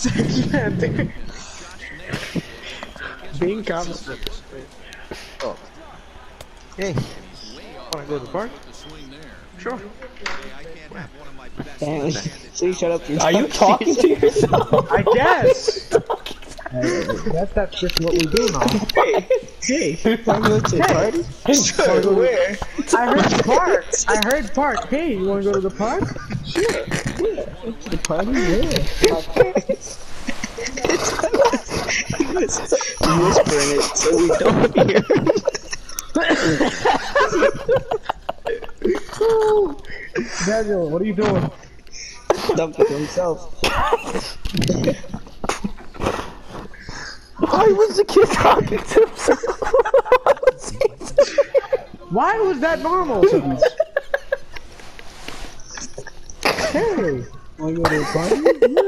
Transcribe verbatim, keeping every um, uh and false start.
Segment. Being calm. Oh. Hey. Wanna go to the park? Sure. Dang, so shut up. Are you talking to yourself? I guess. That's that's just what we do now. Hey, hey, wanna go to the party? Sure, Wanna go where? I heard park. I heard park. Hey, you wanna go to the park? Sure. Yeah. To the party? Yeah. I'm whispering it so we don't hear. Daniel, what are you doing? Dumping himself. Why was the kid talking to himself? Why was that normal? Hey, Wanna go to the party?